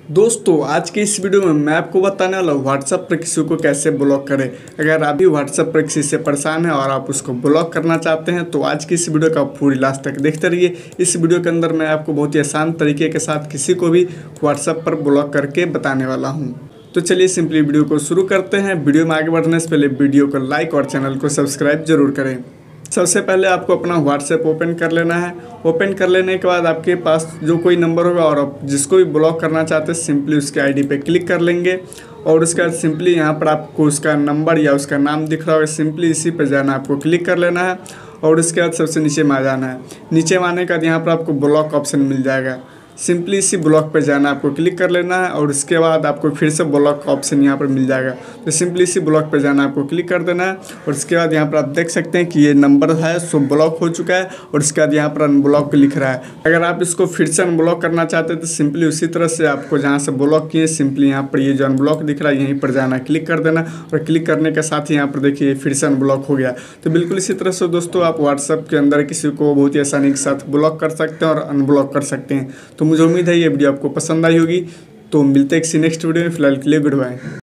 दोस्तों आज की इस वीडियो में मैं आपको बताने वाला हूँ व्हाट्सएप पर किसी को कैसे ब्लॉक करें। अगर आप भी व्हाट्सएप पर किसी से परेशान हैं और आप उसको ब्लॉक करना चाहते हैं तो आज की इस वीडियो का पूरी लास्ट तक देखते रहिए। इस वीडियो के अंदर मैं आपको बहुत ही आसान तरीके के साथ किसी को भी व्हाट्सएप पर ब्लॉक करके बताने वाला हूँ। तो चलिए सिंपली वीडियो को शुरू करते हैं। वीडियो में आगे बढ़ने से पहले वीडियो को लाइक और चैनल को सब्सक्राइब जरूर करें। सबसे पहले आपको अपना व्हाट्सएप ओपन कर लेना है। ओपन कर लेने के बाद आपके पास जो कोई नंबर होगा और आप जिसको भी ब्लॉक करना चाहते हैं सिंपली उसके आईडी पे क्लिक कर लेंगे और उसके बाद सिंपली यहाँ पर आपको उसका नंबर या उसका नाम दिख रहा होगा, सिंपली इसी पर जाना, आपको क्लिक कर लेना है और उसके बाद सबसे नीचे में आ जाना है। नीचे में आने के बाद यहाँ पर आपको ब्लॉक ऑप्शन मिल जाएगा, सिंपली इसी ब्लॉक पे जाना, आपको क्लिक कर लेना है और उसके बाद आपको फिर से ब्लॉक ऑप्शन यहाँ पर मिल जाएगा। तो सिंपली इसी ब्लॉक पे जाना, आपको क्लिक कर देना है और उसके बाद यहाँ पर आप देख सकते हैं कि ये नंबर है सो ब्लॉक हो चुका है और उसके बाद यहाँ पर अनब्लॉक लिख रहा है। अगर आप इसको फिर से अनब्लॉक करना चाहते हैं तो सिंपली उसी तरह से आपको जहाँ से ब्लॉक किए सिंपली यहाँ पर ये जो अनब्लॉक दिख रहा है यहीं पर जाना, क्लिक कर देना और क्लिक करने के साथ ही यहाँ पर देखिए फिर से अनब्लॉक हो गया। तो बिल्कुल इसी तरह से दोस्तों आप व्हाट्सएप के अंदर किसी को बहुत ही आसानी के साथ ब्लॉक कर सकते हैं और अनब्लॉक कर सकते हैं। तो मुझे उम्मीद है ये वीडियो आपको पसंद आई होगी। तो मिलते हैं किसी नेक्स्ट वीडियो में, फिलहाल के लिए गुड बाय।